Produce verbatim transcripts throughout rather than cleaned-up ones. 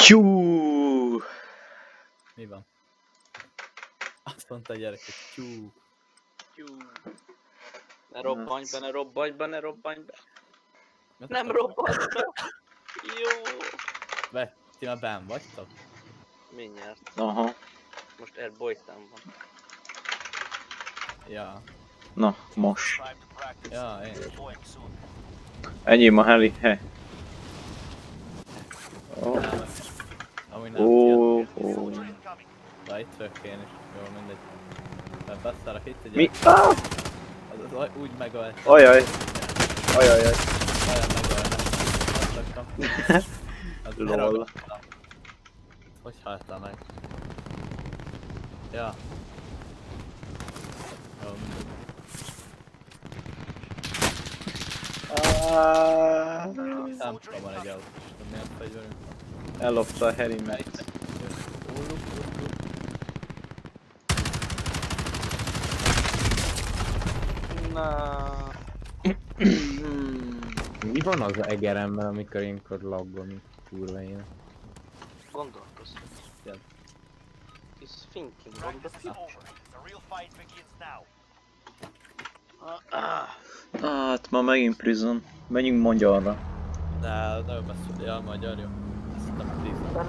Tyú! Mi van? Azt mondta a gyerek, hogy tyú. Tyú. Ne robbanj be, ne robbanj be, ne robbanj be. Mit Nem akarsz? robbanj be. Jó. Be, ti már benn vagytok? Mindjárt. Aha. Most airboytán van. Ja. Na, most. Ja, én is. Enyém a heli, he. Oh. Nem, amúgy nem. Ó, Ja. ó. De itt vagyok én is. Jó, mindegy. Nem beszállok itt egy Mi? gyerek. Ah! Az, az úgy megölt. Ajaj. Ajajaj. Olyan megölt. Azt raktam. Az Lol. leragadtam. Hogy haltál meg? Ja. Jó, mindegy. Ah. Nem tudom, van egy autó. Nem miért fegyverünk van. Ellopta a helimet. Ó, luk, luk, luk. Na. Mi van az egeremmel, amikor ilyenkor laggol, mint kurva én? Gondolkozz. Igen. He's thinking on the future. Hát ma megint prison. Menjünk magyarra. De nagyon messzül, ja, magyar jó. Ezt nem prison.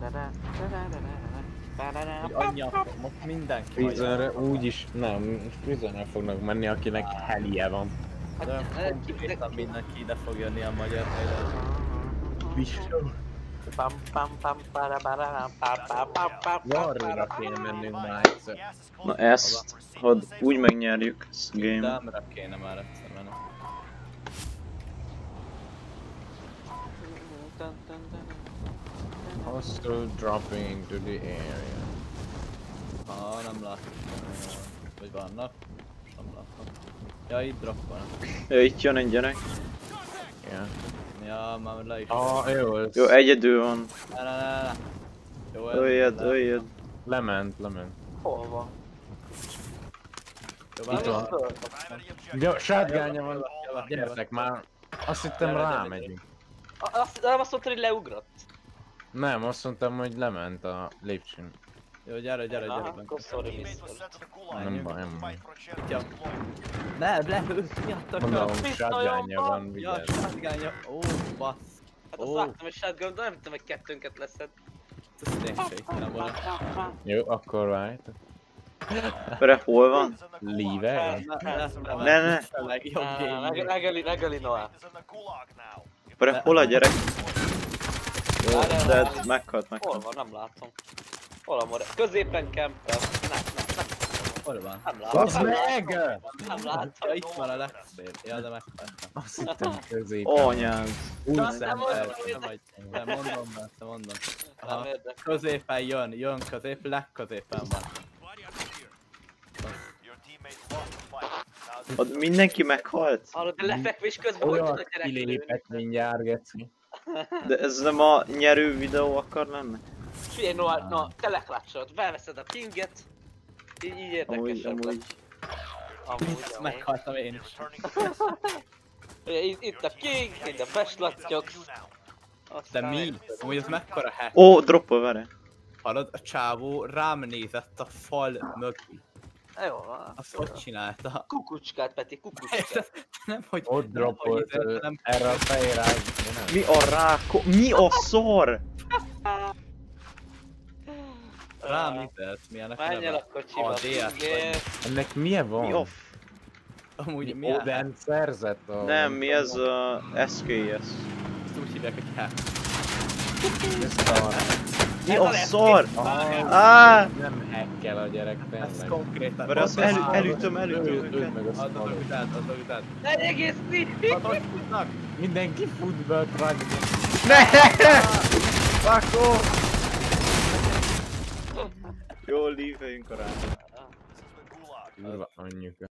Hogy annyi akkor, most mindenki Prisonre magyar. úgyis, nem, prisonre fognak menni, akinek helie van. De olyan konkrétan mindenki ide fog jönni a magyar helyre. Biztos. Pam pam pam para para pam pam pam pam. Varra kéne mennünk már egyszer. Na ezt, hadd úgy megnyerjük ezt a game. Dámra kéne már egyszer menni. Hostile dropping into the area. Ha nem látok. Vagy vannak? Most nem látom. Ja, itt droppolnak. Ja, itt jön egy gyerek. Yeah. Ja, már le is. Ah, jó, ez Jó, egyedül van. Ne, ne, ne, ne. Jó, ez Öljed, le- öljed. lement, lement. Hol van? Jó, Itt van. Jó, shotgunja van. Gyertek már. Azt hittem Gyere, gyere, rámegyünk. Azt, nem azt mondtad, hogy leugrott? Nem, azt mondtam, hogy lement a lépcsőn. Jó, gyere, gyere, gyere. Aha, bent. akkor sorry, mister. Nem baj, nem baj. Itt jön. Ne, lehőtt, miattak. Mondom, pisztolyom shotgunja van. van, Ja, vigyázz. shotgunja. Ó, bassz. Hát azt Ó. láttam egy shotgun, de nem tudtam, hogy kettőnket leszed. Ez tényleg volna. Jó, akkor várjátok. Pere, hol van? Leave. Ne, ne. A legjobb game. Megöli, megöli Noah. Pere, hol a gyerek? Jó, Várjál, de várjál. meghalt, Hol meghalt. van? Nem látom. Hol a more? Középen campel. Ne, ne, ne. Hol van? Nem látom. Az Nem meg! látom. Nem látom. Ja, itt van a legszép. Ja, de meghaltam. Azt hittem középen. Anyád. Úgy Nem szem. mondom, mondom, nem vagy. Nem mondom, mert te mondom. Nem Aha. érdekel. Középen jön, jön közép, legközépen van. Ott mindenki meghalt? Hallod, de lefekvés közben hogy tud a Olyan gyerek kilépett lőni? mindjárt, geci. De ez nem a nyerő videó akar lenni? Figyelj Noah, no, te leklácsolod, felveszed a pinget. Így, így Amúgy, érdekesebb amúgy. lesz. Amúgy, amúgy. Meghaltam én is. Ugye, Itt, itt a king, itt a beslattyok. De mi? Amúgy ez mekkora hack? Ó, droppol, várj. Hallod, a csávó rám nézett a fal mögé. Jó van. Azt hogy csinálta? Kukucskát, Peti, kukucskát. Nem, hogy... Ott nem, droppolt hogy ö, nem, erre a fejre. nem. Mi a ráko... Mi a szar? rám nézett, milyenek Menj el a kocsiba. A dé es Igen. Ennek milyen Mi van? a f... Amúgy Mi milyen hack? Oden szerzett a... Nem, mi ez a es ká es? Ezt úgy hívják, hogy hack. Ezt a... Mi a szar? Ah, Á! nem hackkel a gyerek, Ez tényleg. konkrétan... Mert az elü elütöm, Öld, elütöm öld őket. meg a Az a szalot. után, az a után. Ne egész Hát hogy futnak? Mindenki fut be a truckba. Ne! Fuck off! Jó, líveljünk a rá. Kurva anyjukat.